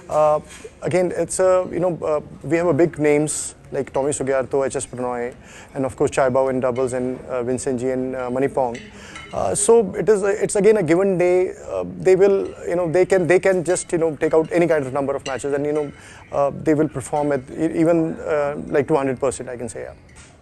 Again, it's we have a big names like Tommy Sugiarto, HS Pranoy, and of course Chaibao in doubles, and Vincent G and Manipong. So it's again a given day. They will, they can just take out any kind of number of matches, and they will perform at even like 200%, I can say. Yeah.